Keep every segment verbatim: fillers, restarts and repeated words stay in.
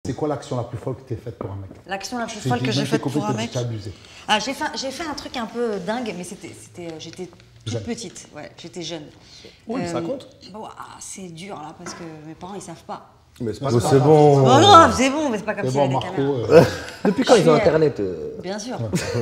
C'est quoi l'action la plus folle que tu as faite pour un mec? L'action la plus folle que j'ai faite pour un mec. Abusé. Ah, j'ai fait, j'ai fait un truc un peu dingue, mais c'était, c'était, j'étais toute jeune. petite, ouais, j'étais jeune. Oui, euh, ça compte. Bon, ah, c'est dur là parce que mes parents ils savent pas. Mais c'est pas oh, c'est bon. C'est pas grave, c'est bon, mais c'est pas comme si bon, il y avait des caméras. Euh... Depuis quand ils ont internet euh... Bien sûr.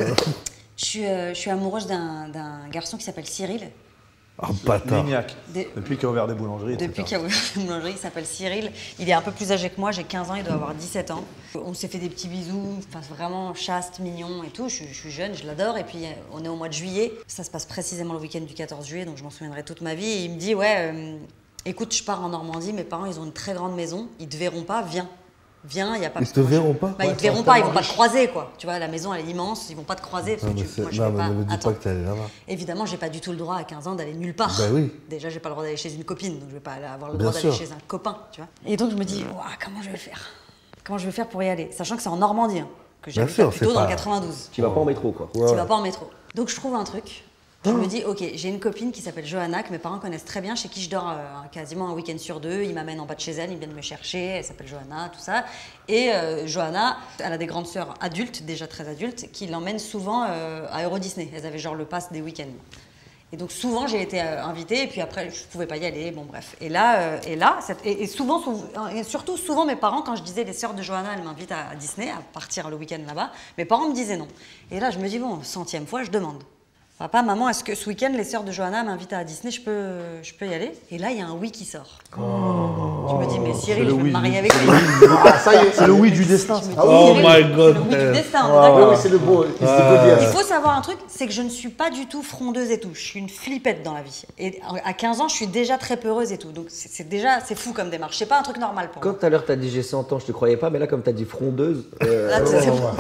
je, suis, euh, je suis amoureuse d'un garçon qui s'appelle Cyril. Oh, bâtard. Lignac. Des... Depuis qu'il a ouvert des boulangeries. Depuis qu'il a ouvert des boulangeries, il s'appelle Cyril. Il est un peu plus âgé que moi, j'ai quinze ans, il doit avoir dix-sept ans. On s'est fait des petits bisous, enfin, vraiment chaste, mignon et tout. Je, je suis jeune, je l'adore. Et puis on est au mois de juillet. Ça se passe précisément le week-end du quatorze juillet, donc je m'en souviendrai toute ma vie. Et il me dit, ouais, euh, écoute, je pars en Normandie, mes parents, ils ont une très grande maison, ils te verront pas, viens. Viens, il y a pas. Ils te verront pas. Bah, ils te verront pas, ils vont pas te croiser quoi. Tu vois, la maison elle est immense, ils vont pas te croiser parce que tu, moi je non, vais mais pas. ne me dis Attends. pas que t'allais là-bas. Évidemment, j'ai pas du tout le droit à quinze ans d'aller nulle part. Bah oui. Déjà, j'ai pas le droit d'aller chez une copine, donc je vais pas avoir le Bien droit d'aller sûr. chez un copain, tu vois. Et donc je me dis, ouah, comment je vais faire Comment je vais faire pour y aller, sachant que c'est en Normandie, hein, que j'ai plutôt dans pas... le quatre-vingt-douze. Tu vas pas en métro quoi. Ouais. Tu vas pas en métro. Donc je trouve un truc. Je me dis, ok, j'ai une copine qui s'appelle Johanna, que mes parents connaissent très bien, chez qui je dors euh, quasiment un week-end sur deux. Ils m'amènent en bas de chez elle, ils viennent me chercher, elle s'appelle Johanna, tout ça. Et euh, Johanna, elle a des grandes sœurs adultes, déjà très adultes, qui l'emmènent souvent euh, à Euro Disney. Elles avaient genre le pass des week-ends. Et donc souvent j'ai été euh, invitée, et puis après je pouvais pas y aller, bon bref. Et là, euh, et, là cette, et, et, souvent, et surtout souvent mes parents, quand je disais les sœurs de Johanna, elles m'invitent à, à Disney, à partir le week-end là-bas, mes parents me disaient non. Et là je me dis, bon, centième fois, je demande. Papa, maman, est-ce que ce week-end, les sœurs de Johanna m'invitent à Disney, je peux, je peux y aller? Et là, il y a un oui qui sort. Oh. Je me dis, mais Cyril, je vais me marier avec lui. Ah, ça y est, c'est le oui du destin. Dis, oh my God. C'est le oui du destin, ah, d'accord. Oui, c'est le beau. Il faut savoir un truc, c'est que je ne suis pas du tout frondeuse et tout. Je suis une flippette dans la vie. Et à quinze ans, je suis déjà très peureuse et tout. Donc c'est déjà, c'est fou comme démarche. C'est pas un truc normal pour moi. Quand tout à l'heure, tu as dit j'ai cent ans, je te croyais pas, mais là, comme tu as dit frondeuse. Euh... Là, c'est bon.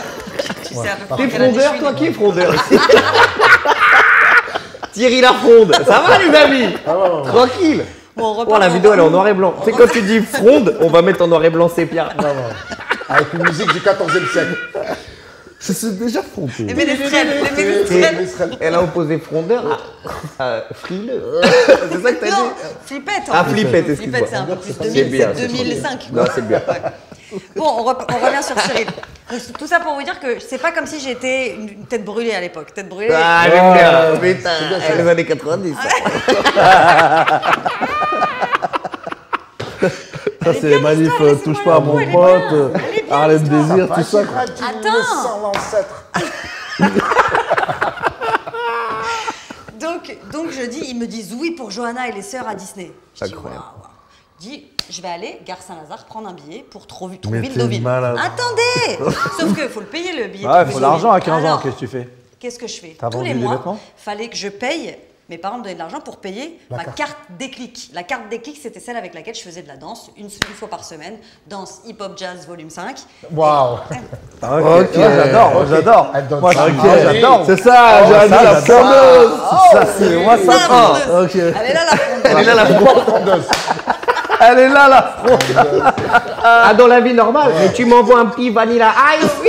Tu sais à peu près. T'es frondeur, toi qui es frondeur ici? Thierry la fronde, ça va les amis? Ah, tranquille. Bon, on oh, la vidéo elle est en noir et blanc. Tu sais quand tu dis fronde, on va mettre en noir et blanc sépia. Avec une musique du quatorzième siècle. Je suis déjà fronté. Les ménestrels, les ménestrels. Elle a opposé frondeur à frileux. C'est ça que t'as dit? Non, flippette. Ah, flippette, excuse-moi. Flippette, c'est un peu plus deux mille cinq. Non, c'est bien. Bon, on, re on revient sur Cyril. Donc, tout ça pour vous dire que c'est pas comme si j'étais une tête brûlée à l'époque. Tête brûlée. Ah, j'aime bien. Putain, les années quatre-vingt-dix. Ça, c'est les manifs euh, touche pas à mon pote, Harlem Désir, tout ça. Attends. donc, donc je dis, ils me disent oui pour Johanna et les sœurs à Disney. Je dis, incroyable. Wow, wow. Je dis, je vais aller gare Saint-Lazare prendre un billet pour Trouville-Deauville. Attendez. Sauf qu'il faut le payer le billet. Ah, il faut l'argent à quinze ans, qu'est-ce que tu fais? Qu'est-ce que je fais? Tous les mois, il fallait que je paye. Mes parents me donnaient de l'argent pour payer la ma carte. carte Déclic. La carte Déclic, c'était celle avec laquelle je faisais de la danse une, une fois par semaine. Danse hip-hop jazz volume cinq. Waouh! Ah, ok, okay. Ouais, j'adore, okay. j'adore. Moi, okay. j'adore. C'est ça, j'ai dit la frondeuse. Ça, c'est moi, ça prend. Okay. Elle est là, la frondeuse. Elle est là, la frondeuse. Elle est là, la frondeuse. Ah, dans la vie normale, ouais. Mais tu m'envoies un petit vanilla ice. Oui,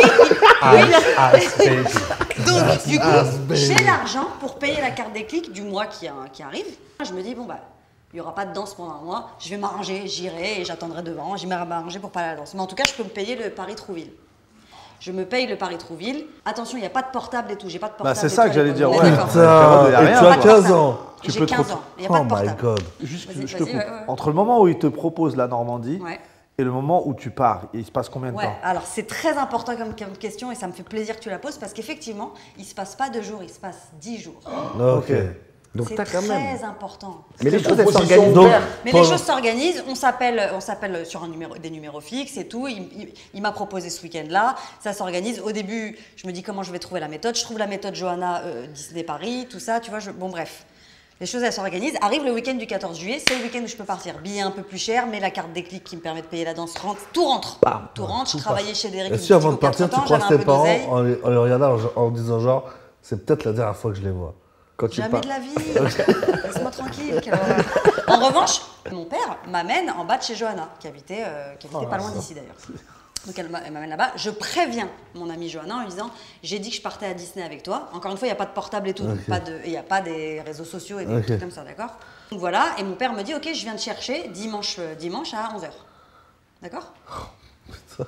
oui. Donc, du coup, j'ai l'argent pour payer la carte Déclic du mois qui, qui arrive. Je me dis, bon, bah, il n'y aura pas de danse pendant un mois. Je vais m'arranger, j'irai et j'attendrai devant. Je vais m'arranger pour pas aller à la danse. Mais en tout cas, je peux me payer le Paris-Trouville. Je me paye le Paris-Trouville. Attention, il n'y a pas de portable et tout. J'ai pas de portable. Bah, c'est ça que j'allais dire. Ouais. Putain, et tu as quinze ans. J'ai quinze ans. Il n'y a pas de portable. Oh my God. Juste, je te coupe. Entre le moment où ils te proposent la Normandie. Ouais. Et le moment où tu pars, il se passe combien de ouais, temps? Alors c'est très important comme, comme question et ça me fait plaisir que tu la poses parce qu'effectivement, il ne se passe pas deux jours, il se passe dix jours. Oh, ok. Donc c'est très même... important. Mais les choses s'organisent. Mais les choses s'organisent, on s'appelle on s'appelle sur un numéro, des numéros fixes et tout. Il, il, il m'a proposé ce week-end-là, ça s'organise. Au début, je me dis comment je vais trouver la méthode. Je trouve la méthode Johanna, euh, Disney Paris, tout ça, tu vois. Je... Bon bref. Les choses, elles s'organisent. Arrive le week-end du quatorze juillet, c'est le week-end où je peux partir. Billet un peu plus cher, mais la carte Déclic qui me permet de payer la danse rentre. Tout rentre. Bam, tout rentre. Tout je travaillais chez Derrick. Est-ce qu'avant de partir, tu croises tes parents en les, en les regardant en, en disant genre, c'est peut-être la dernière fois que je les vois. Quand tu Jamais de la vie. Laisse-moi tranquille. En revanche, mon père m'amène en bas de chez Johanna, qui habitait, euh, qui habitait oh, pas loin d'ici d'ailleurs. Donc elle m'amène là-bas. Je préviens mon amie Johanna en lui disant j'ai dit que je partais à Disney avec toi. Encore une fois, il n'y a pas de portable et tout. Okay. Pas de, il n'y a pas des réseaux sociaux et des okay. trucs comme ça, d'accord? Donc voilà, et mon père me dit ok, je viens te chercher dimanche, dimanche à onze heures. D'accord? oh,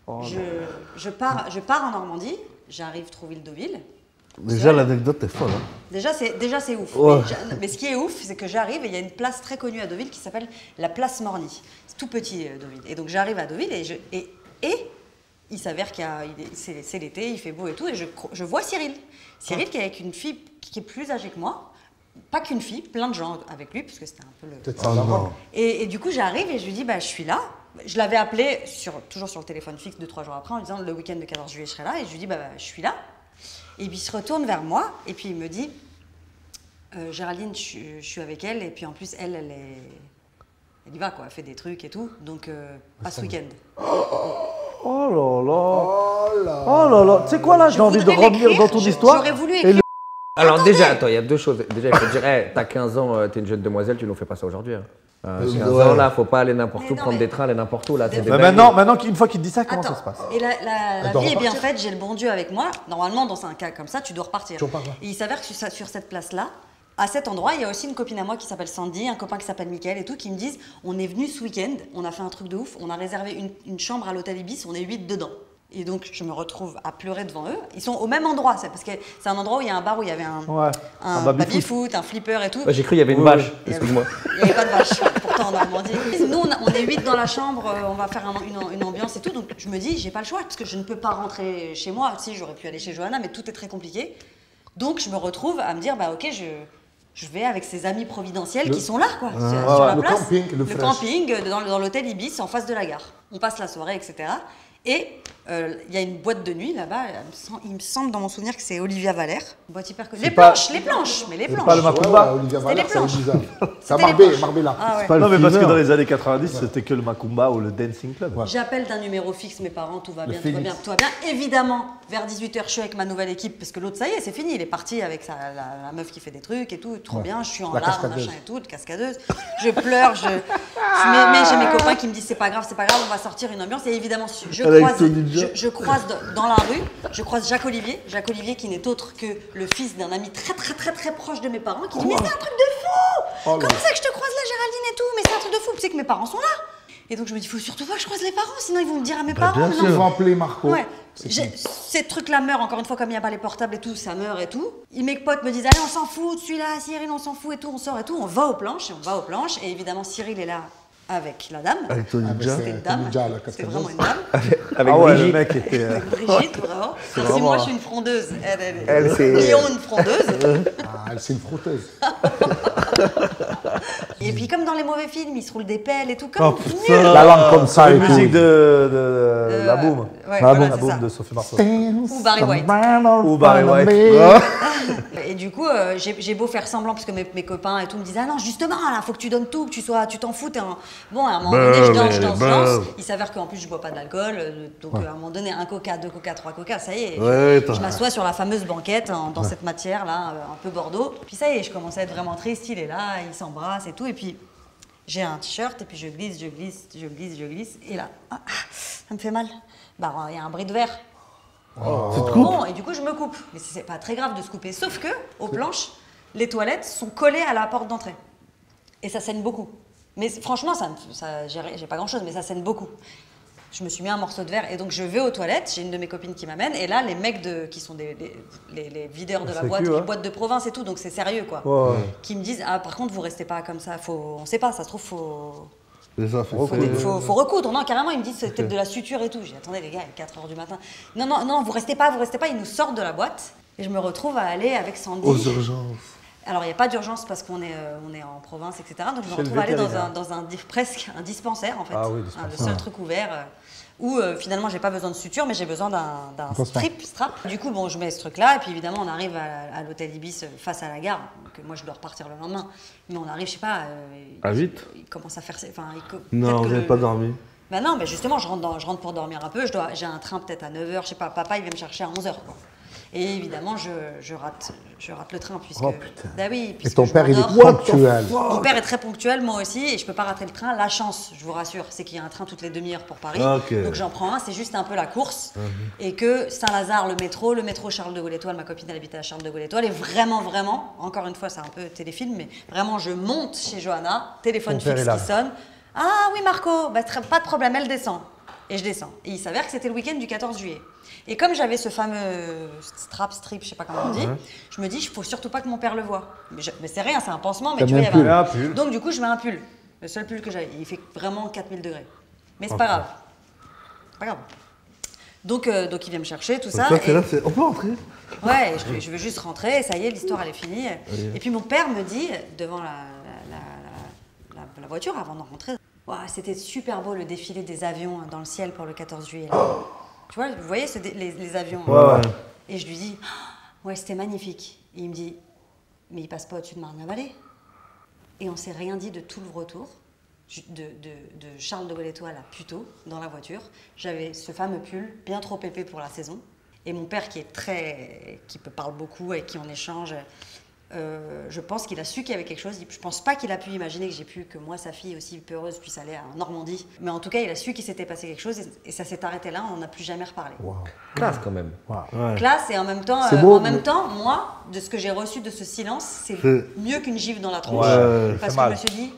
Oh je, je, pars, je pars en Normandie, j'arrive Trouville-Deauville. Déjà, l'anecdote est folle. Hein. Déjà, c'est déjà c'est ouf. Ouais. Mais, mais ce qui est ouf, c'est que j'arrive et il y a une place très connue à Deauville qui s'appelle la place Morny. C'est tout petit, euh, Deauville. Et donc, j'arrive à Deauville et, je, et, et il s'avère qu'il c'est l'été, il fait beau et tout, et je, je vois Cyril. Cyril qui est avec une fille qui est plus âgée que moi. Pas qu'une fille, plein de gens avec lui, parce que c'était un peu le... Oh, non. Et, et du coup, j'arrive et je lui dis, bah, je suis là. Je l'avais appelé, sur, toujours sur le téléphone fixe, deux, trois jours après, en lui disant, le week-end de quatorze juillet, je serai là. Et je lui dis, bah, je suis là. Et puis il se retourne vers moi et puis il me dit euh, Géraldine, je, je suis avec elle et puis en plus elle, elle est, elle y va quoi, elle fait des trucs et tout, donc euh, pas ce week-end. Oh là là. Oh là Oh là là. Tu sais quoi là, j'ai envie de revenir dans ton histoire. J'aurais voulu écrire. Le... Alors Attendez. déjà, attends, il y a deux choses. Déjà, il faut dire, hey, t'as quinze ans, euh, t'es une jeune demoiselle, tu nous fais pas ça aujourd'hui. Hein. Euh, Euh, quinze ouais. ans, là, faut pas aller n'importe Mais où, non, prendre mais- des trains, aller n'importe où, là, c'est des Mais dingueries. maintenant, maintenant qu'une fois qu'il te dit ça, comment Attends, ça se passe? et la, la, la Elle doit vie est bien repartir. faite, j'ai le bon Dieu avec moi. Normalement, dans un cas comme ça, tu dois repartir. Tu repars là. Et il s'avère que sur, sur cette place-là, à cet endroit, il y a aussi une copine à moi qui s'appelle Sandy, un copain qui s'appelle Mickaël et tout, qui me disent on est venu ce week-end, on a fait un truc de ouf, on a réservé une, une chambre à l'hôtel Ibis, on est huit dedans. Et donc, je me retrouve à pleurer devant eux. Ils sont au même endroit, c'est parce que c'est un endroit où il y a un bar où il y avait un, Ouais. un, Un baby-foot. baby-foot, un flipper et tout. Ouais, j'ai cru qu'il y avait une Oui, vache, Et excuse-moi. Il n'y avait pas de vache, pourtant en Normandie. Nous, on, a- on est huit dans la chambre, euh, on va faire un- une, une ambiance et tout. Donc je me dis, j'ai pas le choix, parce que je ne peux pas rentrer chez moi. Si, j'aurais pu aller chez Johanna, mais tout est très compliqué. Donc je me retrouve à me dire, bah ok, je, je vais avec ces amis providentiels Le- qui sont là, quoi, sur, ouais, sur la le place. camping, le fresh. camping, euh, dans, dans l'hôtel Ibis, en face de la gare. On passe la soirée, et cetera. Et euh, il y a une boîte de nuit là-bas. Il me sem- Il me semble dans mon souvenir que c'est Olivia Valère. Boîte hyper connue. Les pas- planches, les planches, mais les c'est planches. pas le Macumba. Ouais, ouais, Olivia C'était Valère, les c'est planches. bizarre. C'est à C'était les Marbella, planches. Marbella. Ah ouais. Pas le Non, mais parce que fever. dans les années quatre-vingt-dix, c'était que le Macumba ou le Dancing Club. J'appelle d'un numéro fixe mes parents, tout va Le bien, tout va Phoenix. bien, tout va bien. Évidemment, vers dix-huit heures, je suis avec ma nouvelle équipe parce que l'autre, ça y est, c'est fini. Il est parti avec sa, la, la meuf qui fait des trucs et tout, trop Ouais. bien. Je suis en La larmes, cascadeuse. machin et tout, de cascadeuse. Je pleure, je. je mais mais j'ai mes copains qui me disent c'est pas grave, c'est pas grave, on va sortir une ambiance. Et évidemment, je Avec croise, Tony je, Jaa. je croise de- dans la rue, je croise Jacques Olivier. Jacques Olivier qui n'est autre que le fils d'un ami très très très très proche de mes parents qui dit mais c'est un truc de fou. Oh là Comment ça que je te croise là, Géraldine et tout? Mais c'est un truc de fou. Tu sais que mes parents sont là. Et donc je me dis, faut surtout pas que je croise les parents, sinon ils vont me dire à mes parents. bien mais sûr. non. Ils vont appeler Marco. Ouais. C'est J'ai- tout. Ces trucs-là meurent, encore une fois, comme il n'y a pas les portables et tout, ça meurt et tout. Et mes potes me disent, allez, on s'en fout de celui-là, Cyril, on s'en fout et tout, on sort et tout. On va aux planches, et on va aux planches. Et évidemment, Cyril est là avec la dame. Avec Tony Avec Jaa. ses- C'était une Tony dame. Jaa, la C'était cascadeuse. vraiment une dame. Avec Ah ouais, le Brigitte. mec était. euh, Avec Brigitte, vraiment. Si vraiment moi un- je suis une frondeuse, elle, elle, Elle, est c'est- Léon, une frondeuse. Ah, elle, c'est une frotteuse. Et puis, comme dans les mauvais films, ils se roulent des pelles et tout, Oh comme putain. nul. La langue comme ça La et tout. musique de, de, Euh, La Boom. ouais, la voilà, Boom, c'est la Boom ça. de Sophie Marceau. Ou Barry White. Ou Barry White. Et du coup, euh, j'ai j'ai beau faire semblant, parce que mes, mes copains et tout me disaient, ah non, justement, là, faut que tu donnes tout, que tu sois, tu t'en fous. t'es un- Bon, à un moment donné, je danse, je danse, je danse. Il s'avère qu'en plus, je bois pas d'alcool. euh, Donc, euh, à un moment donné, un coca, deux coca, trois coca, ça y est. je- Ouais, je t'as- m'assois sur la fameuse banquette en- dans cette matière-là, euh, un peu Bordeaux. Puis ça y est, je commence à être vraiment triste. Il est là, il s'embrasse et tout. Et puis, j'ai un t-shirt, et puis je glisse, je glisse, je glisse, je glisse. Et là, ah, ah, ça me fait mal. Bah, il y a un bris de verre. Bon, et du coup, je me coupe. Mais c'est pas très grave de se couper. Sauf que, aux planches, les toilettes sont collées à la porte d'entrée. Et ça saigne beaucoup. Mais c- franchement, ça, me- ça, j'ai j'ai pas grand-chose, mais ça saigne beaucoup. Je me suis mis un morceau de verre et donc je vais aux toilettes. J'ai une de mes copines qui m'amène. Et là, les mecs de, qui sont des, les, les- les videurs de la C'est boîte, cul, les hein. boîtes de province et tout, donc c'est sérieux, quoi. Ouais. Qui me disent, ah, par contre, vous restez pas comme ça. Faut, on sait pas, ça se trouve, faut... C'est ça, fait Faut, ça. des- faut- faut recoudre, non, carrément, ils me disent c'est peut-être de la suture et tout. J'ai dit, attendez les gars, il est quatre heures du matin. Non, non, non, vous restez pas, vous restez pas, ils nous sortent de la boîte et je me retrouve à aller avec Sandy. Aux urgences. Alors il n'y a pas d'urgence parce qu'on est, euh, on est en province, et cetera. Donc je me Chez le retrouve à aller dans un, vétérinaire. dans un di- presque un dispensaire en fait. Ah oui, Hein, dispensaire. le seul truc ouvert. euh, où euh, finalement j'ai pas besoin de suture mais j'ai besoin d'un d'un Pansement. strip, strap. Du coup bon je mets ce truc là et puis évidemment on arrive à, à l'hôtel Ibis euh, face à la gare. Donc euh, moi je dois repartir le lendemain. Mais on arrive je sais pas. euh, À huit il, il commence à faire. ses- Enfin, il co- peut-être Non, que j'ai le- pas dormi. Bah non mais justement je rentre, dans- je rentre pour dormir un peu. Je dois, j'ai un train peut-être à neuf heures. Je sais pas. Papa il vient me chercher à onze heures quoi. Et évidemment je, je rate je rate le train puisque. Oh, putain. Bah oui. Et puisque ton je père, il est m'endors. ponctuel. Mon père est très ponctuel, moi aussi, et je peux pas rater le train. La chance, je vous rassure, c'est qu'il y a un train toutes les demi-heures pour Paris. Ok. Donc j'en prends un, c'est juste un peu la course. Et que Saint-Lazare, le métro, le métro Charles de Gaulle-Étoile, ma copine elle habitait à Charles de Gaulle-Étoile, et vraiment, vraiment, encore une fois, c'est un peu téléfilm, mais vraiment, je monte chez Johanna, téléphone Ton père fixe est là. qui sonne. Ah oui, Marco, bah, très- pas de problème, elle descend. Et je descends. Et il s'avère que c'était le week-end du quatorze juillet. Et comme j'avais ce fameux strap, strip, je sais pas comment on dit, mmh. je me dis, il faut surtout pas que mon père le voie. Mais, je, mais c'est rien, c'est un pansement, mais tu vois, il y avait un pull. Donc du coup, je mets un pull. Le seul pull que j'avais. Il fait vraiment quatre mille degrés. Mais c'est okay. pas grave. Pas grave. Donc, euh, donc il vient me chercher, tout ça. Toi, et... là, on peut rentrer. Ouais, je, je veux juste rentrer, et ça y est, l'histoire elle est finie. Allez. Et puis mon père me dit, devant la, la, la, la, la voiture, avant de rentrer, wow, c'était super beau le défilé des avions dans le ciel pour le quatorze juillet. Là. Oh. Tu vois, vous voyez ce dé, les, les avions. Ouais, ouais. Et je lui dis, oh, ouais, c'était magnifique. Et il me dit, mais il passe pas au-dessus de Marne-la-Vallée. Et on s'est rien dit de tout le retour. De, de, de Charles de Gaulle-Étoile à Puteaux, dans la voiture. J'avais ce fameux pull, bien trop épais pour la saison. Et mon père, qui est très, qui parle beaucoup et qui en échange, euh, je pense qu'il a su qu'il y avait quelque chose. Je pense pas qu'il a pu imaginer que j'ai pu, que moi, sa fille aussi peureuse, puisse aller en Normandie. Mais en tout cas, il a su qu'il s'était passé quelque chose et, et ça s'est arrêté là. On n'en a plus jamais reparlé. Wow. Classe quand même. Wow. Ouais. Classe et en même temps, euh, beau, en même mais... temps, moi, de ce que j'ai reçu de ce silence, c'est mieux qu'une gifle dans la tronche, ouais, parce que mal. je me suis dit.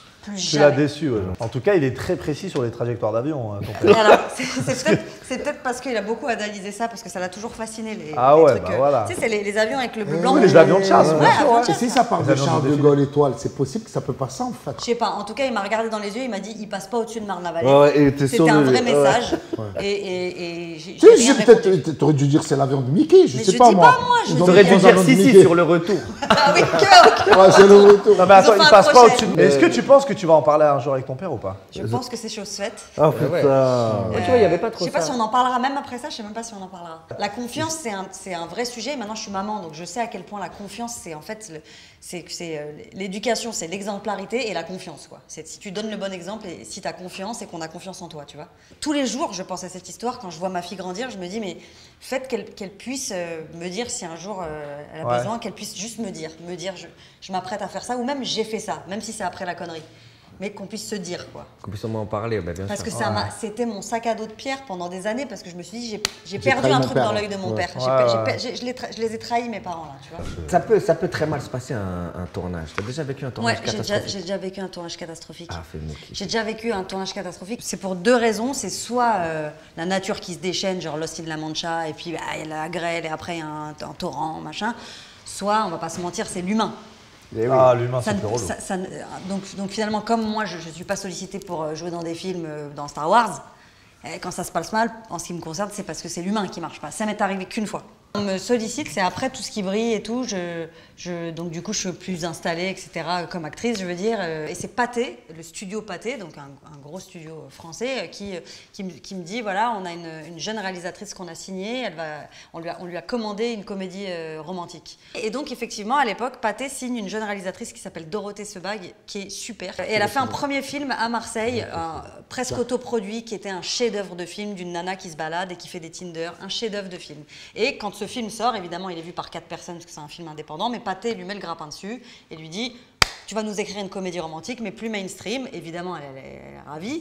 Tu l'as déçu, ouais. En tout cas, il est très précis sur les trajectoires d'avion. Hein, c'est peut-être peut parce qu'il a beaucoup analysé ça, parce que ça l'a toujours fasciné. Les, ah les ouais, trucs, bah voilà. Tu sais, c'est les, les avions avec le bleu oui, blanc. Oui, les avions de chasse, ouais, bien sûr. Ouais. Et si ça part de Charles de Gaulle Étoile, c'est possible que ça peut passer en fait. Je sais pas, en tout cas, il m'a regardé dans les yeux, il m'a dit il passe pas au-dessus de Marne-la-Vallée. Ouais, c'était un vrai de... message. Ouais. Et, et, et j'ai. Tu sais, peut-être, t'aurais dû dire c'est l'avion de Mickey, je mais sais je pas dis moi. Pas, moi je T'aurais dû dire si, si sur le retour. Ah oui, que ouais, c'est le retour. Non, mais attends, il passe pas au-dessus. Est-ce que tu penses que tu vas en parler un jour avec ton père ou pas? Je pense que c'est chose faite. Ah putain. Ouais. Ouais, tu vois, il y avait pas trop ça. Je sais pas si on en parlera, même après ça, je sais même pas si on en parlera. La confiance, c'est un, c'est un vrai sujet. Maintenant, je suis maman, donc je sais à quel point la confiance, c'est en fait, le, c'est, c'est, euh, l'éducation, c'est l'exemplarité et la confiance, quoi. C'est si tu donnes le bon exemple et si tu as confiance et qu'on a confiance en toi, tu vois. Tous les jours, je pense à cette histoire. Quand je vois ma fille grandir, je me dis, mais faites qu'elle, qu'elle puisse euh, me dire si un jour euh, elle a ouais. besoin, qu'elle puisse juste me dire, me dire, je, je m'apprête à faire ça, ou même j'ai fait ça, même si c'est après la connerie. Mais qu'on puisse se dire, quoi. Qu'on puisse au moins en parler, bah, bien parce sûr. que ça ouais. c'était mon sac à dos de pierre pendant des années, parce que je me suis dit, j'ai, j'ai perdu un truc père, dans l'œil de mon ouais. père. J'ai, ouais, j'ai, j'ai, je, les tra- je les ai trahis, mes parents, là, tu vois. Ça peut, ça peut très mal se passer un, un tournage. T'as déjà vécu un tournage ouais, catastrophique? j'ai déjà, j'ai déjà vécu un tournage catastrophique. Ah, fais-moi kiffer. J'ai déjà vécu un tournage catastrophique. C'est pour deux raisons. C'est soit euh, la nature qui se déchaîne, genre Lost in La Mancha, et puis bah, il y a la grêle, et après il y a un, un torrent, machin. Soit, on va pas se mentir, c'est l'humain. Et ah, oui. l'humain, ça, c'est plus relou. Ça, ça, donc, donc finalement, comme moi, je ne suis pas sollicitée pour jouer dans des films, dans Star Wars, quand ça se passe mal, en ce qui me concerne, c'est parce que c'est l'humain qui marche pas. Ça m'est arrivé qu'une fois. On me sollicite, c'est après tout ce qui brille et tout. Je, je, donc du coup, je suis plus installée, et cetera, comme actrice, je veux dire. Et c'est Pathé, le studio Pathé, donc un, un gros studio français, qui, qui, me, qui me dit, voilà, on a une, une jeune réalisatrice qu'on a signée, elle va, on, lui a, on lui a commandé une comédie euh, romantique. Et donc, effectivement, à l'époque, Pathé signe une jeune réalisatrice qui s'appelle Dorothée Sebag, qui est super. Et elle a fait un premier film à Marseille, un, presque autoproduit, qui était un chef-d'œuvre de film d'une nana qui se balade et qui fait des Tinder, un chef-d'œuvre de film. Et quand ce film sort, évidemment, il est vu par quatre personnes parce que c'est un film indépendant, mais Pathé lui met le grappin dessus et lui dit « Tu vas nous écrire une comédie romantique, mais plus mainstream. » Évidemment, elle, elle, est, elle est ravie.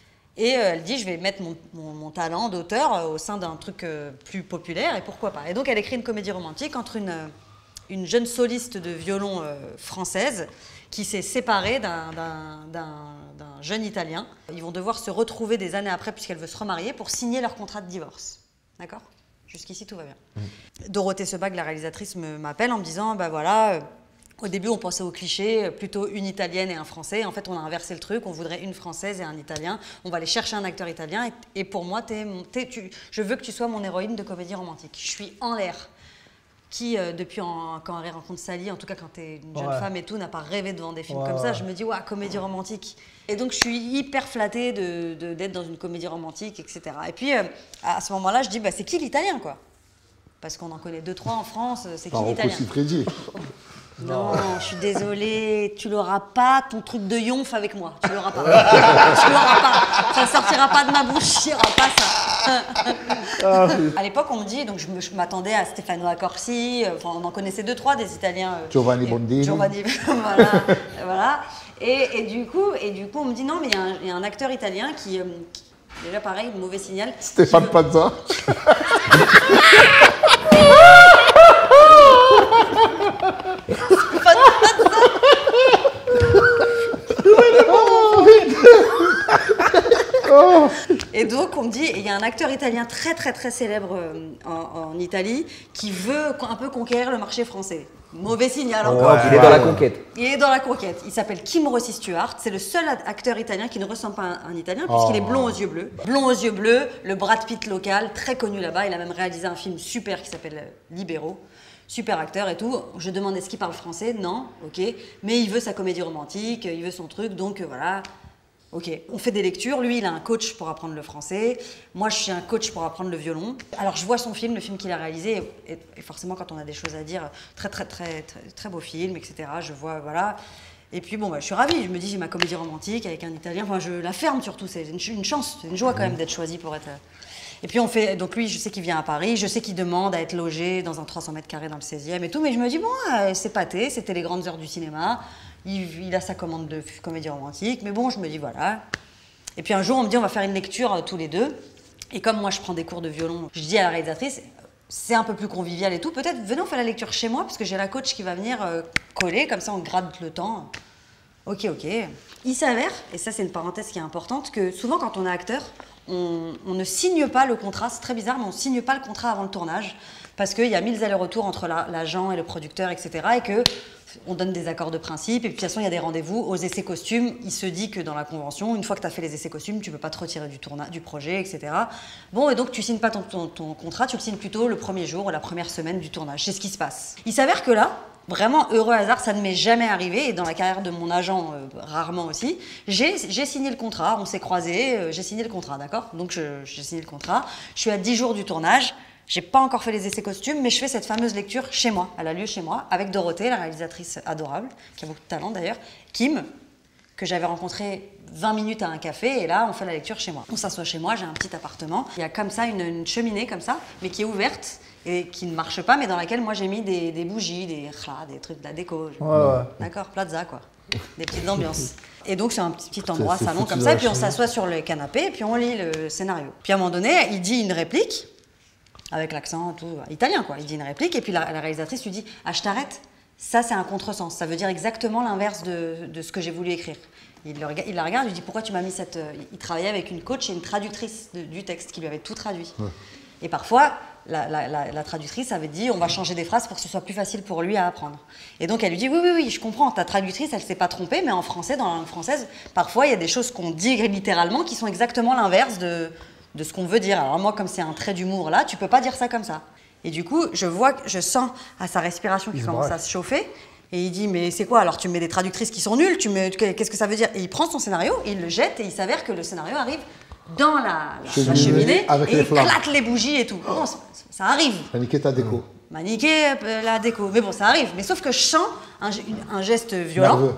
Et euh, elle dit « Je vais mettre mon, mon, mon talent d'auteur euh, au sein d'un truc euh, plus populaire, et pourquoi pas ?» Et donc, elle écrit une comédie romantique entre une, une jeune soliste de violon euh, française qui s'est séparée d'un, d'un, d'un, d'un jeune Italien. Ils vont devoir se retrouver des années après, puisqu'elle veut se remarier, pour signer leur contrat de divorce. D'accord ? Jusqu'ici, tout va bien. Mmh. Dorothée Sebag, la réalisatrice, me, m'appelle en me disant, bah voilà, euh, au début, on pensait au cliché, plutôt une Italienne et un Français. En fait, on a inversé le truc, on voudrait une Française et un Italien. On va aller chercher un acteur italien. Et, et pour moi, t'es, t'es, tu, je veux que tu sois mon héroïne de comédie romantique. Je suis en l'air. Qui, euh, depuis en, quand Harry rencontre Sally, en tout cas quand t'es une jeune ouais. femme et tout, n'a pas rêvé devant des films ouais, comme ça. Ouais. Je me dis, ouais, comédie romantique. Et donc, je suis hyper flattée de, de, d'être dans une comédie romantique, et cetera. Et puis, euh, à ce moment-là, je dis, bah, c'est qui l'Italien, quoi? Parce qu'on en connaît deux, trois en France, c'est qui l'Italien? Non, je suis désolée, tu l'auras pas, ton truc de yonf avec moi. Tu l'auras pas. Tu l'auras pas. Ça sortira pas de ma bouche, il n'y aura pas ça. Ah, oui. À l'époque, on me dit, donc je, me, je m'attendais à Stefano Accorsi, enfin, on en connaissait deux, trois des Italiens. Euh, Giovanni Bondini. Giovanni, voilà. voilà. Et, et, du coup, et du coup, on me dit, non, mais il y, y a un acteur italien qui, euh, qui déjà pareil, mauvais signal. Stéphane veut... Pazza. Et Et donc, on me dit, il y a un acteur italien très, très, très célèbre euh, en, en Italie qui veut un peu conquérir le marché français. Mauvais signal encore. Ouais, il est dans la conquête. Il est dans la conquête. Il s'appelle Kim Rossi Stuart. C'est le seul acteur italien qui ne ressemble pas à un italien puisqu'il oh. est blond aux yeux bleus. Blond aux yeux bleus, le Brad Pitt local, très connu là-bas. Il a même réalisé un film super qui s'appelle Libero. Super acteur et tout. Je demande est-ce qu'il parle français? Non, ok. Mais il veut sa comédie romantique, il veut son truc, donc euh, voilà. Ok, on fait des lectures. Lui, il a un coach pour apprendre le français. Moi, je suis un coach pour apprendre le violon. Alors, je vois son film, le film qu'il a réalisé. Et, et forcément, quand on a des choses à dire, très, très, très, très, très beau film, et cetera. Je vois, voilà. Et puis, bon, bah, je suis ravie. Je me dis, j'ai ma comédie romantique avec un Italien. Enfin, je la ferme surtout. C'est une, une chance, c'est une joie quand même d'être choisi pour être. Et puis, on fait. Donc, lui, je sais qu'il vient à Paris. Je sais qu'il demande à être logé dans un trois cents mètres carrés dans le seizième et tout. Mais je me dis, bon, euh, c'est pâté. C'était les grandes heures du cinéma. Il, il a sa commande de comédie romantique, mais bon, je me dis voilà. Et puis un jour, on me dit on va faire une lecture euh, tous les deux. Et comme moi, je prends des cours de violon, je dis à la réalisatrice, c'est un peu plus convivial et tout. Peut-être venez, on fait la lecture chez moi, parce que j'ai la coach qui va venir euh, coller, comme ça on gratte le temps. Ok, ok. Il s'avère, et ça c'est une parenthèse qui est importante, que souvent quand on est acteur, on, on ne signe pas le contrat. C'est très bizarre, mais on ne signe pas le contrat avant le tournage, parce qu'il y a mille allers-retours entre l'agent et le producteur, et cetera. Et que on donne des accords de principe, et puis de toute façon, il y a des rendez-vous. Aux essais costumes, il se dit que dans la convention, une fois que tu as fait les essais costumes, tu ne peux pas te retirer du, tourna- du projet, et cetera. Bon, et donc tu ne signes pas ton, ton, ton contrat, tu le signes plutôt le premier jour ou la première semaine du tournage. C'est ce qui se passe. Il s'avère que là, vraiment, heureux hasard, ça ne m'est jamais arrivé, et dans la carrière de mon agent, euh, rarement aussi, j'ai signé le contrat, on s'est croisés, euh, j'ai signé le contrat, d'accord? Donc j'ai signé le contrat, je suis à dix jours du tournage. J'ai pas encore fait les essais costumes, mais je fais cette fameuse lecture chez moi. Elle a lieu chez moi, avec Dorothée, la réalisatrice adorable, qui a beaucoup de talent d'ailleurs, Kim, que j'avais rencontré vingt minutes à un café, et là, on fait la lecture chez moi. On s'assoit chez moi, j'ai un petit appartement. Il y a comme ça une, une cheminée, comme ça, mais qui est ouverte, et qui ne marche pas, mais dans laquelle moi j'ai mis des, des bougies, des khla, des trucs de la déco. Ouais, ouais. D'accord, plaza, quoi. Des petites ambiances. Et donc, c'est un petit, petit endroit, salon, comme ça, et puis on s'assoit sur le canapé, et puis on lit le scénario. Puis à un moment donné, il dit une réplique, avec l'accent tout italien, quoi. Il dit une réplique, et puis la, la réalisatrice lui dit « Ah, je t'arrête, ça c'est un contresens, ça veut dire exactement l'inverse de, de ce que j'ai voulu écrire. » Il, le, il la regarde, il lui dit « Pourquoi tu m'as mis cette… » Il travaillait avec une coach et une traductrice de, du texte qui lui avait tout traduit. Ouais. Et parfois, la, la, la, la traductrice avait dit « On va changer des phrases pour que ce soit plus facile pour lui à apprendre. » Et donc elle lui dit « Oui, oui, oui, je comprends, ta traductrice, elle ne s'est pas trompée, mais en français, dans la langue française, parfois il y a des choses qu'on dit littéralement qui sont exactement l'inverse de… de ce qu'on veut dire. Alors moi, comme c'est un trait d'humour là, tu peux pas dire ça comme ça. Et du coup, je vois, je sens à sa respiration qu'il commence à se chauffer. Et il dit, mais c'est quoi? Alors tu me mets des traductrices qui sont nulles, tu me, qu'est-ce que ça veut dire? Et il prend son scénario, et il le jette, et il s'avère que le scénario arrive dans la, la, la cheminée, avec et les il éclate les bougies et tout. Bon, ça, ça arrive. Maniquer ta déco. Maniquer euh, la déco. Mais bon, ça arrive. Mais sauf que je sens un, un geste violent. Nerveux.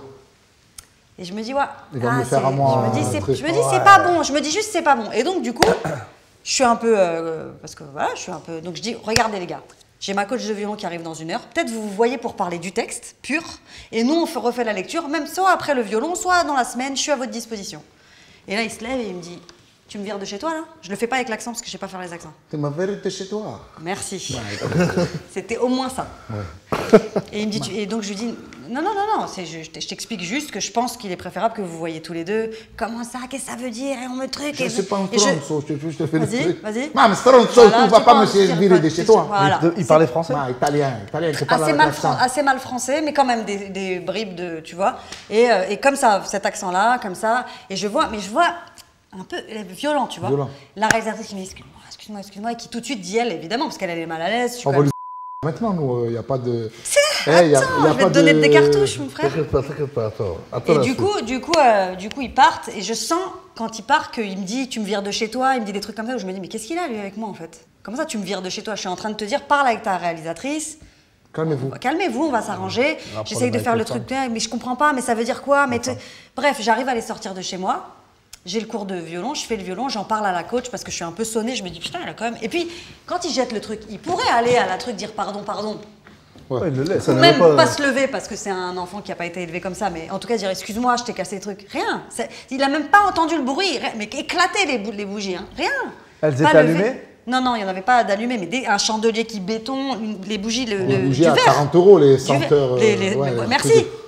Et je me dis, ouais, il va ah, me faire à moi. Je me dis, c'est, je me dis, c'est ouais. pas bon. Je me dis juste, c'est pas bon. Et donc, du coup, je suis un peu. Euh, parce que voilà, je suis un peu. Donc, je dis, regardez, les gars, j'ai ma coach de violon qui arrive dans une heure. Peut-être vous vous voyez pour parler du texte pur. Et nous, on fait, refait la lecture, même soit après le violon, soit dans la semaine, je suis à votre disposition. Et là, il se lève et il me dit, tu me vires de chez toi, là? Je le fais pas avec l'accent parce que je sais pas faire les accents. Tu m'as viré de chez toi. Merci. C'était au moins ça. Ouais. Et il me dit, tu... et donc je lui dis, non, non, non, non, c'est, je, je t'explique juste que je pense qu'il est préférable que vous voyez tous les deux. Comment ça? Qu'est-ce que ça veut dire? Et on me truc. Je et sais pas un stronzo, je... je te fais le truc. Vas-y, vas-y. Non, mais stronzo, voilà, tu vas pas me virer de chez toi. Voilà. Il, il parlait français? Non, italien, italien, c'est pas assez mal, fran- assez mal français, mais quand même des, des bribes de, tu vois. Et, euh, et comme ça, cet accent-là, comme ça, et je vois, mais je vois un peu violent, tu vois. Violent. La réalisatrice qui me dit, excuse-moi, excuse-moi, excuse-moi, et qui tout de suite dit elle, évidemment, parce qu'elle elle est mal à l'aise. On va lui maintenant, nous, il n'y a pas de. C'est... Hey, y a, attends, y a je vais te de... donner des cartouches, mon frère. T'inquiète pas, t'inquiète pas, attends. attends et du coup, du coup, euh, du coup, ils partent, et je sens, quand il part, qu'il me dit, tu me vires de chez toi, il me dit des trucs comme ça, où je me dis, mais qu'est-ce qu'il a, lui, avec moi, en fait? Comment ça, tu me vires de chez toi? Je suis en train de te dire, parle avec ta réalisatrice. Calmez-vous. Calmez-vous, on va s'arranger. J'essaye de faire le truc, mais je comprends pas, mais ça veut dire quoi? Mais te... Bref, j'arrive à les sortir de chez moi. J'ai le cours de violon, je fais le violon, j'en parle à la coach parce que je suis un peu sonnée, je me dis putain, elle a quand même. Et puis, quand il jette le truc, il pourrait aller à la truc dire pardon, pardon. Ouais, il le laisse. Ou même pas, pas se lever parce que c'est un enfant qui n'a pas été élevé comme ça, mais en tout cas dire excuse-moi, je t'ai cassé le truc. Rien. C'est... Il n'a même pas entendu le bruit, mais éclater les, bou- les bougies, hein. Rien. Elles étaient allumées? Non, non, il n'y en avait pas d'allumé, mais des, un chandelier qui béton, une, les bougies, le, les le, bougies du à verre. quarante euros, les senteurs. Les, les, ouais, les, merci.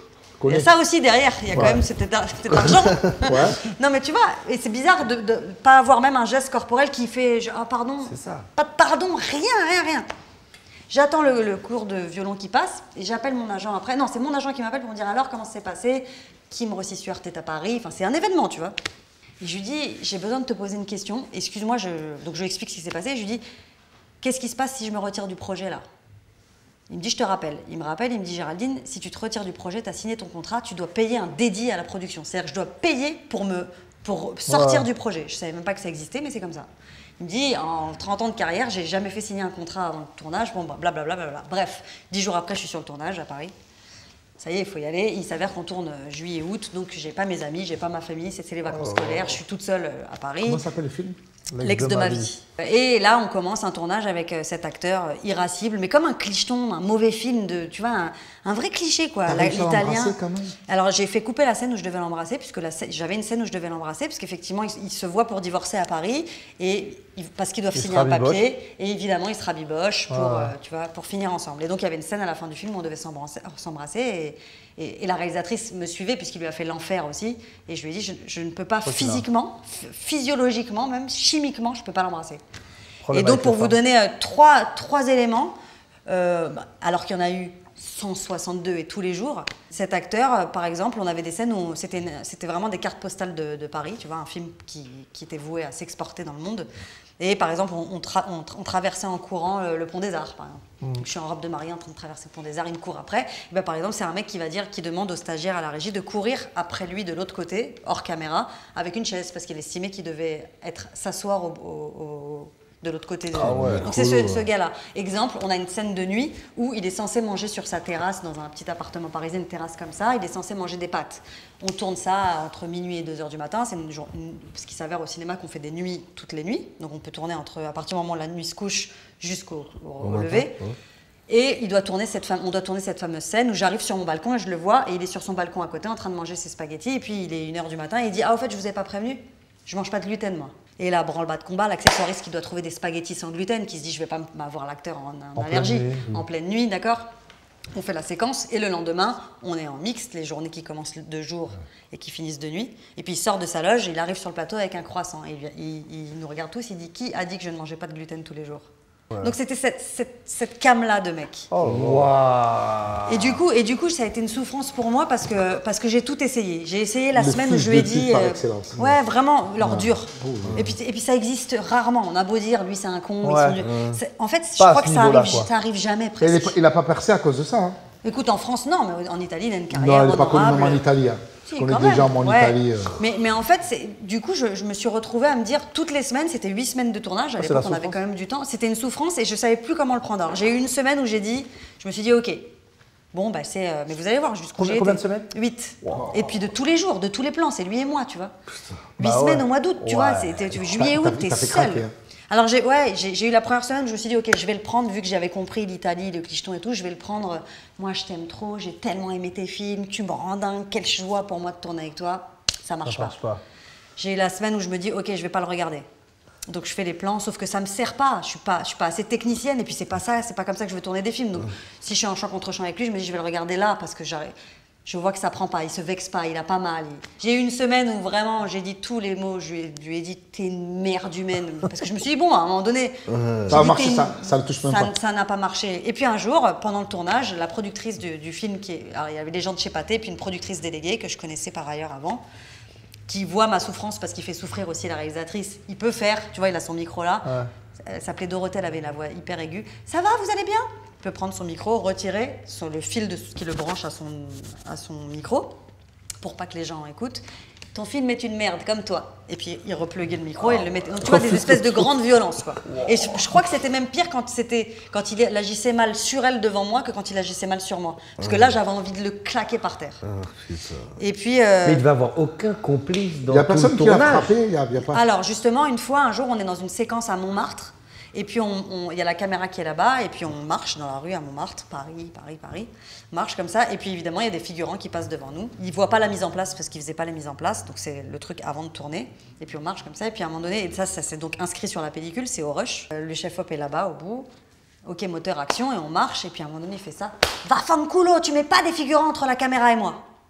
Il y a ça aussi derrière, il y a ouais. quand même c'était de l'argent. ouais. Non mais tu vois, et c'est bizarre de ne pas avoir même un geste corporel qui fait « Ah oh, pardon ». C'est ça. Pas de pardon, rien, rien, rien. J'attends le, le cours de violon qui passe et j'appelle mon agent après. Non, c'est mon agent qui m'appelle pour me dire alors comment ça s'est passé, qui me reçit sur Tête à Paris. Enfin, c'est un événement, tu vois. Et je lui dis, j'ai besoin de te poser une question. Excuse-moi, je... donc je lui explique ce qui s'est passé. Je lui dis, qu'est-ce qui se passe si je me retire du projet là? Il me dit, je te rappelle. Il me rappelle, il me dit, Géraldine, si tu te retires du projet, tu as signé ton contrat, tu dois payer un dédié à la production. C'est-à-dire que je dois payer pour, me... pour sortir ouais. du projet. Je ne savais même pas que ça existait, mais c'est comme ça. Il me dit, en trente ans de carrière, j'ai jamais fait signer un contrat avant le tournage, bon, bah, blablabla. Bla, bla, bla. Bref, dix jours après, je suis sur le tournage à Paris. Ça y est, il faut y aller. Il s'avère qu'on tourne juillet-août, donc j'ai pas mes amis, j'ai pas ma famille, c'est les vacances oh. scolaires, je suis toute seule à Paris. Comment s'appelle le film? L'ex de, de ma vie. vie. Et là, on commence un tournage avec cet acteur irascible, mais comme un clicheton, un mauvais film, de, tu vois, un, un vrai cliché, quoi. L'italien. Alors, j'ai fait couper la scène où je devais l'embrasser, puisque j'avais une scène où je devais l'embrasser, parce qu'effectivement, il, il se voit pour divorcer à Paris, et il, parce qu'ils doivent il signer un papier, et évidemment, il se rabiboche pour, ah. euh, tu vois, pour finir ensemble. Et donc, il y avait une scène à la fin du film où on devait s'embrasser, et, et, et la réalisatrice me suivait, puisqu'il lui a fait l'enfer aussi, et je lui ai dit, je, je ne peux pas Faut physiquement, physiologiquement, même chimiquement, je ne peux pas l'embrasser. Et donc, pour vous donner euh, trois, trois éléments, euh, alors qu'il y en a eu cent soixante-deux et tous les jours, cet acteur, euh, par exemple, on avait des scènes où c'était vraiment des cartes postales de, de Paris, tu vois, un film qui, qui était voué à s'exporter dans le monde. Et par exemple, on, on, tra on, on traversait en courant le, le pont des Arts, par exemple. Mmh. Donc, je suis en robe de mariée en train de traverser le pont des Arts, il me court après. Et ben, par exemple, c'est un mec qui va dire, qui demande au stagiaire à la régie de courir après lui de l'autre côté, hors caméra, avec une chaise, parce qu'il estimait qu'il devait être s'asseoir au, au, au de l'autre côté. De... Ah ouais, donc c'est ce, ce gars-là. Exemple, on a une scène de nuit où il est censé manger sur sa terrasse, dans un petit appartement parisien, une terrasse comme ça, il est censé manger des pâtes. On tourne ça entre minuit et deux heures du matin, c'est une, une, parce qu'il s'avère au cinéma qu'on fait des nuits toutes les nuits, donc on peut tourner entre, à partir du moment où la nuit se couche jusqu'au au, au lever. Ouais. Et il doit tourner cette fame, on doit tourner cette fameuse scène où j'arrive sur mon balcon et je le vois, et il est sur son balcon à côté en train de manger ses spaghettis, et puis il est une heure du matin et il dit « Ah, au fait, je vous ai pas prévenu, je mange pas de gluten, moi ». Et là, branle-bas de combat, l'accessoiriste qui doit trouver des spaghettis sans gluten, qui se dit je vais pas m'avoir l'acteur en, en, en allergie, pleine nuit. en pleine nuit, d'accord. On fait la séquence et le lendemain, on est en mixte, les journées qui commencent de jour et qui finissent de nuit. Et puis il sort de sa loge, il arrive sur le plateau avec un croissant. Et il, il, il nous regarde tous, il dit qui a dit que je ne mangeais pas de gluten tous les jours? Ouais. Donc c'était cette, cette, cette cam-là de mec. Oh, wow. Et du coup, et du coup, ça a été une souffrance pour moi parce que, parce que j'ai tout essayé. J'ai essayé la le semaine où je lui ai dit... Euh, ouais, vraiment, l'ordure. Oh, ouais. Et, puis, et puis ça existe rarement. On a beau dire, lui c'est un con. Ouais, ils sont ouais. En fait, je crois que ça arrive, ça arrive jamais presque. Il n'a pas percé à cause de ça. Hein. Écoute, en France, non, mais en Italie, il a une carrière non, il n'est pas connu en Italie. Hein. Si, on est déjà en ouais. Italie. Euh... Mais, mais en fait, du coup, je, je me suis retrouvée à me dire, toutes les semaines, c'était huit semaines de tournage, à l'époque, on avait quand même du temps. C'était une souffrance et je ne savais plus comment le prendre. J'ai eu une semaine où j'ai dit, je me suis dit, ok, bon, bah c'est... Euh, mais vous allez voir, jusqu'où j'ai été. Combien de semaines? huit. Wow. Et puis de tous les jours, de tous les plans, c'est lui et moi, tu vois. huit bah semaines ouais. au mois d'août, tu ouais. vois, c'était juillet, août, t'es seul. Craquer, hein. Alors, j'ai ouais, eu la première semaine, je me suis dit, ok, je vais le prendre, vu que j'avais compris l'Italie, le clicheton et tout, je vais le prendre. Moi, je t'aime trop, j'ai tellement aimé tes films, tu me rends dingue, quelle joie pour moi de tourner avec toi. Ça marche ça pas. pas. J'ai eu la semaine où je me dis, ok, je vais pas le regarder. Donc, je fais les plans, sauf que ça me sert pas. Je suis pas, je suis pas assez technicienne, et puis c'est pas ça, c'est pas comme ça que je veux tourner des films. Donc, mmh. si je suis en champ contre champ avec lui, je me dis, je vais le regarder là, parce que j'arrive. Je vois que ça prend pas, il se vexe pas, il a pas mal. J'ai eu une semaine où vraiment j'ai dit tous les mots, je lui ai, je lui ai dit t'es une merde humaine. Parce que je me suis dit, bon, à un moment donné. Euh, ça a marché, une... ça, ça ne touche même ça, pas. Ça n'a pas marché. Et puis un jour, pendant le tournage, la productrice du, du film, qui est, alors, il y avait des gens de chez Pathé, puis une productrice déléguée que je connaissais par ailleurs avant, qui voit ma souffrance parce qu'il fait souffrir aussi la réalisatrice. Il peut faire, tu vois, il a son micro là. Ouais. Elle s'appelait Dorothée, elle avait la voix hyper aiguë. Ça va, vous allez bien? Il peut prendre son micro, retirer sur le fil de, qui le branche à son, à son micro, pour pas que les gens écoutent. Ton film est une merde, comme toi. Et puis il repluguait le micro et il le mettait. Donc tu vois, des espèces de grandes violences, quoi. Et je, je crois que c'était même pire quand, quand il agissait mal sur elle devant moi que quand il agissait mal sur moi. Parce que là, j'avais envie de le claquer par terre. Ah, et puis. Euh... Mais il devait avoir aucun complice dans il y a tout le personne qui l'a frappé, il y a, il y a pas. Alors justement, une fois, un jour, on est dans une séquence à Montmartre. Et puis, il on, on, y a la caméra qui est là-bas, et puis on marche dans la rue à Montmartre, Paris, Paris, Paris, on marche comme ça, et puis évidemment, il y a des figurants qui passent devant nous. Ils ne voient pas la mise en place, parce qu'ils ne faisaient pas la mise en place, donc c'est le truc avant de tourner. Et puis on marche comme ça, et puis à un moment donné, et ça, ça c'est donc inscrit sur la pellicule, c'est au rush. Le chef-op est là-bas, au bout. Ok, moteur, action, et on marche, et puis à un moment donné, il fait ça. Va, fanculo, tu mets pas des figurants entre la caméra et moi.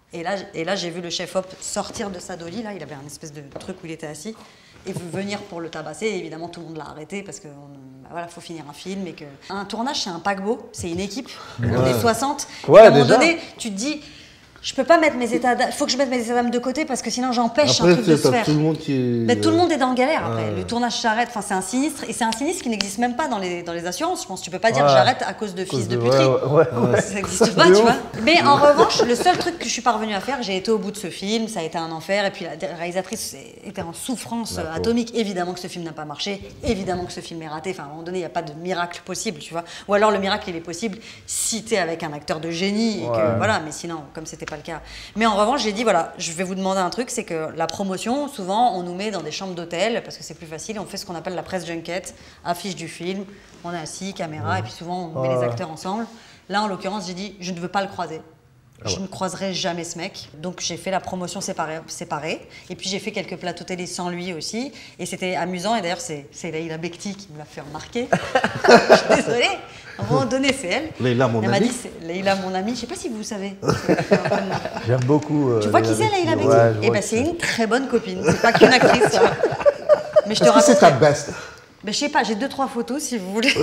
Et là, et là j'ai vu le chef-op sortir de sa dolly, là, il avait un espèce de truc où il était assis, et venir pour le tabasser. Et évidemment, tout le monde l'a arrêté parce que bah voilà, faut finir un film. Et que... Un tournage, c'est un paquebot, c'est une équipe, ouais. On est soixante. Ouais, et à un moment déjà. donné, tu te dis... Je peux pas mettre mes états d'âme, faut que je mette mes états d'âme de côté parce que sinon j'empêche un truc de se faire. Tout le monde qui est... Mais tout le monde est dans galère après. Ouais. Le tournage s'arrête, enfin c'est un sinistre et c'est un sinistre qui n'existe même pas dans les, dans les assurances. Je pense tu peux pas dire Ouais. j'arrête à cause de fils de puterie. Ouais, ouais, ouais. Ça n'existe pas, tu vois. Mais en revanche, le seul truc que je suis parvenue à faire, j'ai été au bout de ce film, ça a été un enfer et puis la réalisatrice était en souffrance atomique. Évidemment que ce film n'a pas marché, évidemment que ce film est raté. Enfin à un moment donné, il n'y a pas de miracle possible, tu vois. Ou alors le miracle il est possible si t'es avec un acteur de génie et Ouais. que voilà. Mais sinon, comme c'était pas le cas. Mais en En revanche, j'ai dit, voilà, je vais vous demander un truc, c'est que la promotion, souvent, on nous met dans des chambres d'hôtel, parce que c'est plus facile, on fait ce qu'on appelle la presse junket, affiche du film, on est assis, caméra, ouais. Et puis souvent, on met Ouais. les acteurs ensemble. Là, en l'occurrence, j'ai dit, je ne veux pas le croiser. Ah je ouais. ne croiserai jamais ce mec. Donc j'ai fait la promotion séparée, séparée. Et puis j'ai fait quelques plateaux télé sans lui aussi. Et c'était amusant. Et d'ailleurs, c'est Leïla Bekti qui me l'a fait remarquer. Je suis désolée. À un moment donné, c'est elle. Leïla, mon Elle m'a amie. dit, c'est Leïla, mon amie. Je ne sais pas si vous savez. J'aime beaucoup. euh, Tu vois qui Leïla c'est, Leïla Bekti. Bekti? Ouais, je Eh vois ben, qui c'est une très bonne copine. C'est pas qu'une actrice. Ça. Mais je te Est-ce que c'est ta raconterai. best? Ben, je sais pas, j'ai deux, trois photos si vous voulez.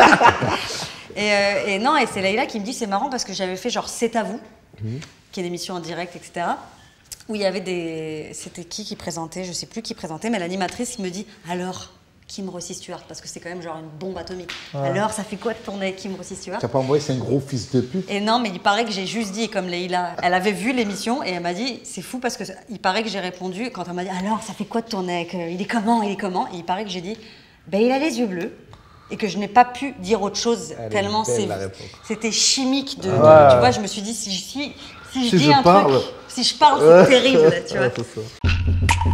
et, euh, et non, et c'est Leïla qui me dit, c'est marrant parce que j'avais fait genre C'est à vous, Mhm. qui est une émission en direct, et cetera. Où il y avait des. C'était qui qui présentait? Je sais plus qui présentait, mais l'animatrice qui me dit, alors, Kim Rossi Stewart, parce que c'est quand même genre une bombe atomique. Alors, ça fait quoi de tourner avec Kim Rossi Stewart? Tu n'as pas envoyé, c'est un gros fils de pute. Et non, mais il paraît que j'ai juste dit, comme Leïla, elle avait vu l'émission et elle m'a dit, c'est fou parce que il paraît que j'ai répondu quand elle m'a dit, alors ça fait quoi de tourner avec, euh, il est comment, il est comment? Et il paraît que j'ai dit, ben il a les yeux bleus. Et que je n'ai pas pu dire autre chose Elle est tellement belle, c'est- la réponse. c'était chimique de, de- Ouais. tu vois, je me suis dit si je, si, si je Si dis je un parle. truc, si je parle c'est terrible, tu vois. Ouais, c'est ça.